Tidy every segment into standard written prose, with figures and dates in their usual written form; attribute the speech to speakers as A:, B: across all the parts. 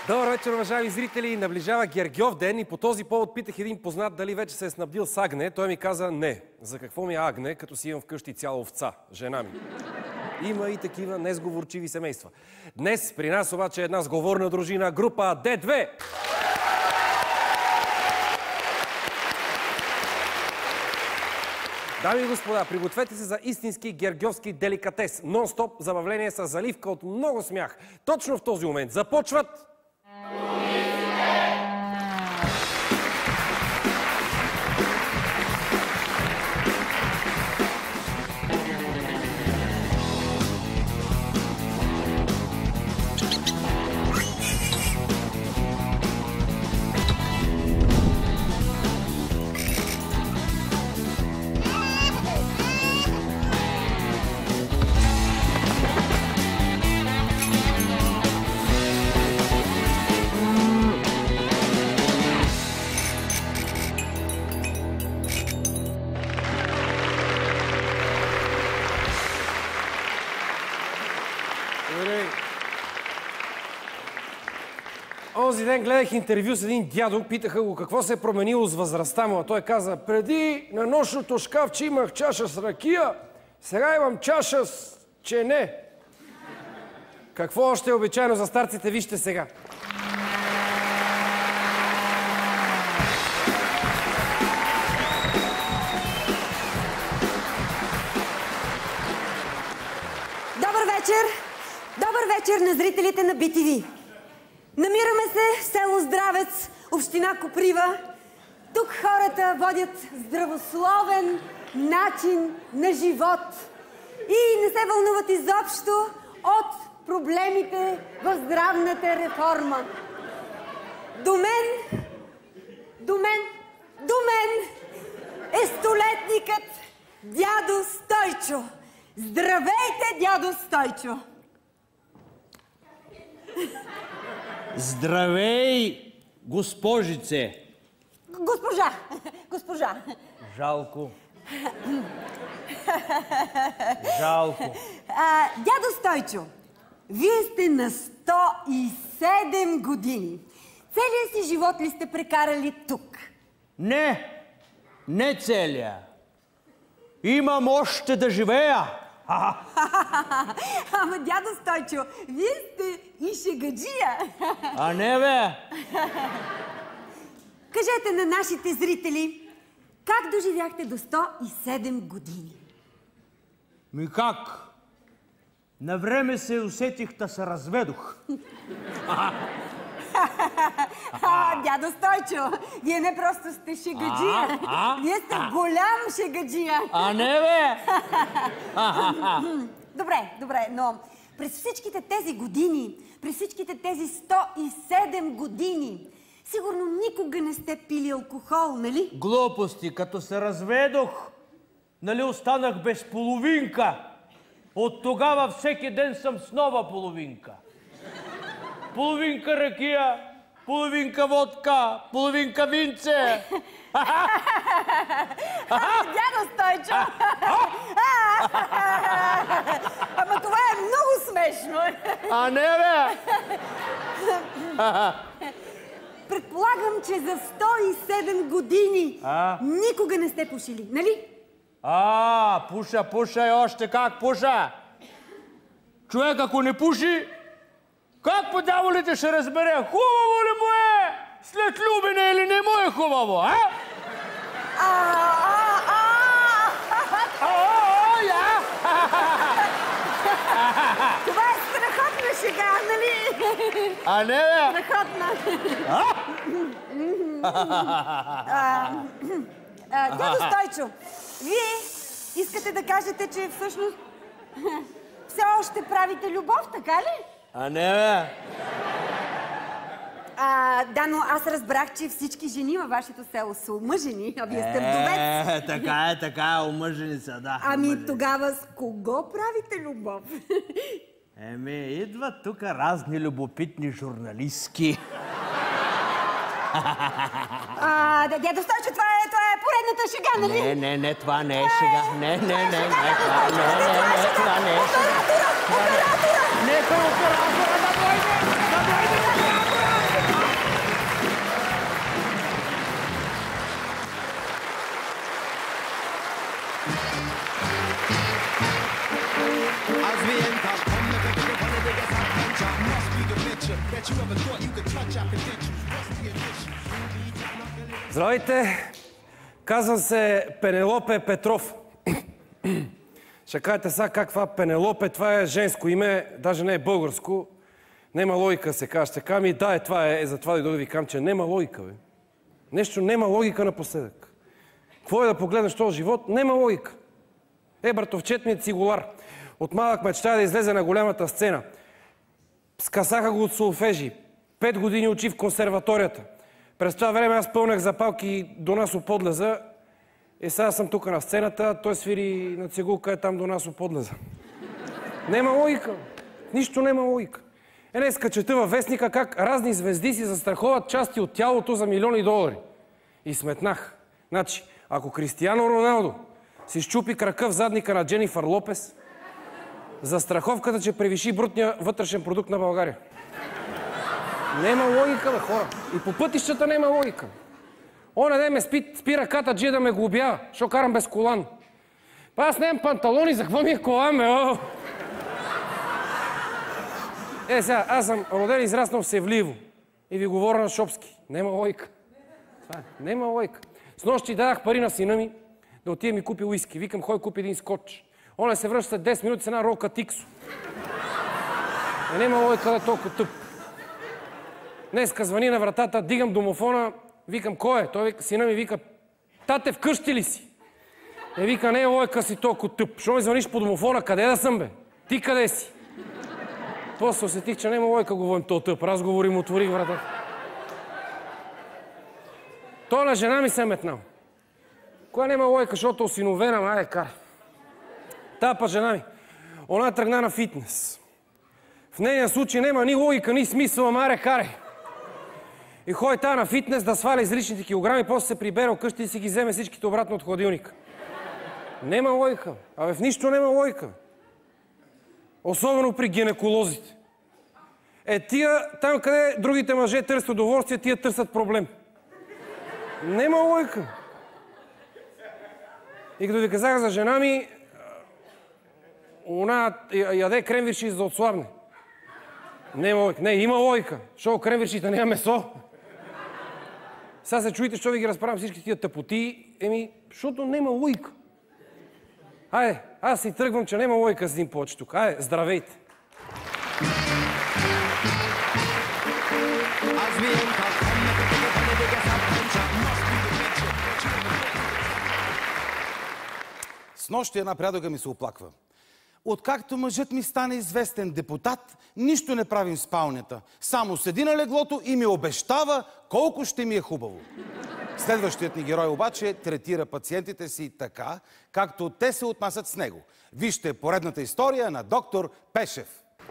A: Добър вечер, уважаеми зрители! Наближава Гергьов ден и по този повод питах един познат дали вече се е снабдил с агне. Той ми каза не. За какво ми е агне, като си имам вкъщи цяла овца, жена ми. Има и такива несговорчиви семейства. Днес при нас обаче е една сговорна дружина, група D2. Дами и господа, пригответе се за истински гергьовски деликатес. Нон-стоп забавление с заливка от много смях. Точно в този момент започват... Онзи ден гледах интервю с един дядо, питаха го какво се е променило с възрастта му, а той каза: преди на нощното шкафче имах чаша с ракия, сега имам чаша с чене. Какво още е обичайно за старците, вижте сега.
B: Добър вечер! Добър вечер на зрителите на BTV! Намираме се в село Здравец, община Коприва. Тук хората водят здравословен начин на живот и не се вълнуват изобщо от проблемите в здравната реформа. До мен е столетникът дядо Стойчо. Здравейте, дядо Стойчо!
C: Здравей, госпожице!
B: Госпожа.
C: Жалко. Жалко.
B: Дядо Стойчо, вие сте на 107 години. Целия си живот ли сте прекарали тук?
C: Не целия. Имам още да живея.
B: Ама, дядо Стойчо, вие сте и шегаджия.
C: А не, бе!
B: Кажете на нашите зрители, как доживяхте до 107 години?
C: Ми как? Навреме се усетих да се разведох.
B: Дядо Стойчо, вие не просто сте шегаджия, вие сте голям шегаджия.
C: А не, бе!
B: Добре, но през всичките тези години, през всичките тези 107 години, сигурно никога не сте пили алкохол, нали?
C: Глупости, като се разведох, нали останах без половинка. От тогава всеки ден съм с нова половинка. Половинка ракия, половинка водка, половинка винце.
B: Дядо Стойчо! Ама това е много смешно.
C: А не, бе!
B: Предполагам, че за 107 години никога не сте пушили, нали?
C: Пуша и още как пуша. Човек, ако не пуши, как по дяволите ще разбере хубаво ли му е след любене или не му е хубаво, а?
B: Това е страхотна шега, нали?
C: А не, бе?
B: Страхотна. Дядо Стойчо, вие искате да кажете, че всъщност все още правите любов, така ли?
C: А не, бе?
B: Да, но аз разбрах, че всички жени във вашето село са омъжени, а вие сте вдовец.
C: Така е, омъжени са, да.
B: Ами тогава с кого правите любов?
C: Идват тук разни любопитни журналистки.
B: Дядо Стойчо, това е поредната шега, нали?
C: Не, това не е шега. Не, това не е шега. Нека оператора да дойде!
A: Здравейте! Казвам се Пенелопе Петров. Ще кажете сега каква Пенелопе, това е женско име, даже не е българско. Нема логика се каже. Ще кажа ми, да, това е, затова дойдох да ви кажам, че нема логика, бе. Нещо нема логика напоследък. Какво е да погледнеш този живот? Нема логика. Братовчет ми е цигулар. От малък мечтая да излезе на голямата сцена. Скъсаха го от солфежи. 5 години учи в консерваторията. През това време аз пълнах запалки до нас у подлеза. И сега съм тук на сцената, той свири на цигулка е там до нас у подлеза. Нема логика. Нищо нема логика. Днеска чета във вестника как разни звезди си застраховат части от тялото за милиони долари. И сметнах. Значи, ако Кристиано Роналдо си щупи крака в задника на Дженифър Лопес, застраховката, че превиши брутния вътрешен продукт на България. Нема логика, бе, хора. И по пътищата нема логика. Оня ден ме спи ръката джия да ме глобява, защото карам без колан. Аз нямам панталони, за какво ми е колан, бе? Сега, аз съм роден и израснал в Севливо. И ви говоря на шопски. Нема логика. Това е. Нема логика. С нощи дадах пари на сина ми да отиде ми купи уиски. Викам, кой купи един скотч. Оня се връща след 10 минути с една ролка тиксо. Нема логика да е толкова тъп. Днеска звъни на вратата, дигам домофона, викам, кой е? Той вика, сина ми вика, тате, вкъщи ли си? Вика, не е логика си толкова тъп. Що ми звъниш по домофона? Къде да съм, бе? Ти къде си? После усетих, че няма логика говорим то тъп. Разговор им отворих вратата. Той на жена ми се е метнал. Коя няма логика, защото осиновена, айде кар. Та жена ми. Она тръгна на фитнес. В нейния случай няма ни логика, ни смисъл, маре каре. И ходи тая на фитнес да сваля излишните килограми, после се прибере вкъщи и си ги вземе всичките обратно от хладилника. Нема логика. Абе, в нищо нема логика. Особено при гинеколозите. Тия, там къде другите мъже търсят удоволствие, тия търсят проблем. Нема логика. И като ви казах за жена ми, она яде кремвирши за да отслабне. Нема логика. Не, има логика. Защото кремвиршите няма месо. Сега се чуете, що ви ги разправям всички тия тъпоти. Защото нема логика. Айде, аз си тръгвам, че нема логика с един повече тук. Айде, здравейте!
D: С нощи една приятелка ми се оплаква. Откакто мъжът ми стане известен депутат, нищо не правим в спалнята. Само седи на леглото и ми обещава колко ще ми е хубаво. Следващият ни герой обаче третира пациентите си така, както те се отнасят с него. Вижте поредната история на доктор Пешев.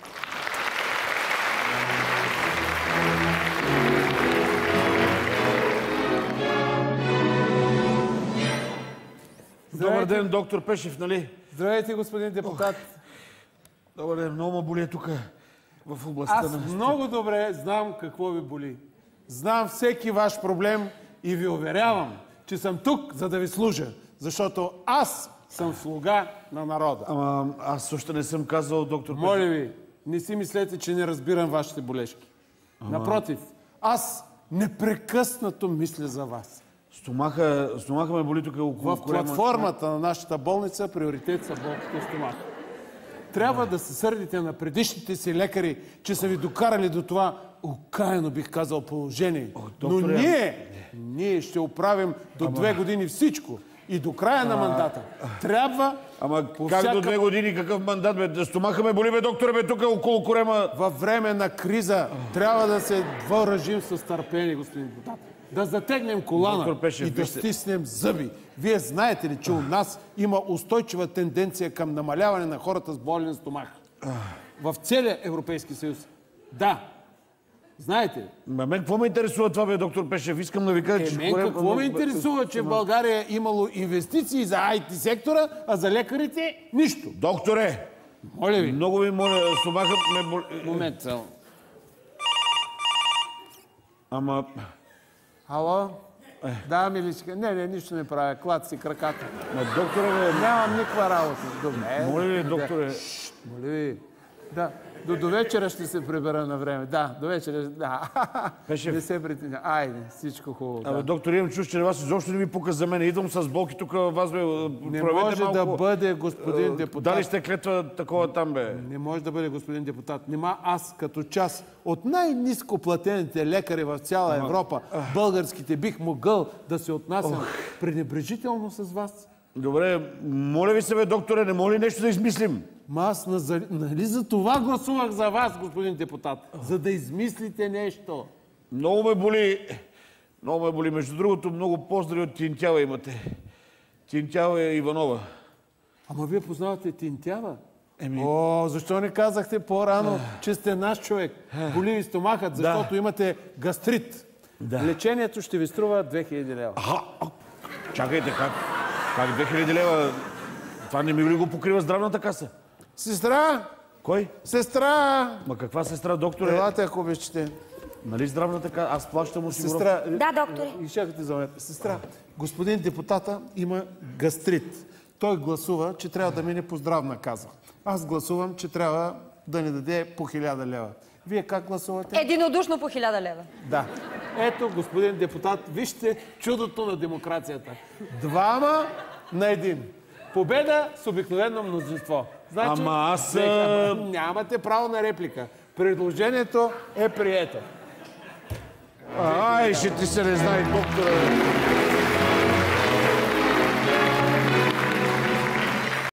C: Добър ден, доктор Пешев, нали?
E: Здравейте, господин депутат.
C: Добър ден, много ме боли тук в областта на...
E: Аз много добре знам какво ви боли. Знам всеки ваш проблем и ви уверявам, че съм тук, за да ви служа. Защото аз съм слуга на народа.
C: Ама аз още не съм казал, доктор Пешев.
E: Моля ви, не си мислете, че не разбирам вашите болешки. Напротив, аз непрекъснато мисля за вас.
C: Стомаха ме боли тук около
E: В платформата на нашата болница приоритет са болките стомаха. Трябва да се сърдите на предишните си лекари, че са ви докарали до това окаяно, бих казал, положение. Но ние ще оправим до 2 години всичко. И до края на мандата трябва...
C: Ама как до 2 години? Какъв мандат, бе? Стомаха ме боли, бе, докторе, бе, тук около корема.
E: Във време на криза трябва да се въоръжим с търпение, господин депутат. Да затегнем колана и да стиснем зъби. Вие знаете ли, че у нас има устойчива тенденция към намаляване на хората с болен стомах? В целия Европейски съюз. Да. Знаете ли?
C: Мен какво ме интересува това, бе, доктор Пешев? Искам да ви кажа, че...
E: Какво ме интересува, че в България е имало инвестиции за IT сектора, а за лекарите нищо?
C: Докторе!
E: Моля ви.
C: Много ви моля, стомаха ме боли...
E: Момент, само.
C: Ама...
E: Ало? Да, миличка. Не, нищо не правя. Клад си краката.
C: Докторе,
E: Нямам никаква работа. Добре.
C: моля ви, докторе.
E: Моля ви. Да. До вечера ще се прибера на време. Да, до вечера. Да. Не се притесня. Айде, всичко хубаво.
C: Доктор, имам чувство, че вас изобщо не ми пука за мен. Идвам с болки тук, вас бе.
E: Не може да бъде, господин депутат.
C: Дали сте клетва такова там, бе?
E: Не може да бъде, господин депутат. Нима аз като част от най-ниско платените лекари в цяла Европа, българските, бих могъл да се отнасям пренебрежително с вас?
C: Добре, моля ви се, бе, докторе, не моля ли нещо да измислим?
E: Аз нали за това гласувах за вас, господин депутат? За да измислите нещо.
C: Много ме боли. Много ме боли. Между другото, много поздрави от Тинтява имате. Тинтява е Иванова.
E: Ама вие познавате Тинтява? О, защо не казахте по-рано, че сте наш човек? Боли ви стомахът, защото имате гастрит. Лечението ще ви струва 2000 лева.
C: Чакайте, как 2000 лева? Това не ми ли го покрива здравната каса?
E: Сестра!
C: Кой?
E: Сестра!
C: Ма каква сестра, докторе?
E: Елате, ако обичате.
C: Нали здравната каса? Аз плащам осигуровка.
E: Сестра...
B: Да, докторе.
E: Изчакайте за момент. Сестра, господин депутата има гастрит. Той гласува, че трябва да мине по здравна каза. Аз гласувам, че трябва да ни даде по 1000 лева. Вие как гласувате?
B: Единодушно по 1000 лева.
E: Да. Ето, господин депутат, вижте чудото на демокрацията. 2 на 1. Победа с обикновено мнозинство. Значи,
C: Ама аз...
E: Нямате право на реплика. Предложението е прието.
C: Ай, ще ти се не знае, доктора.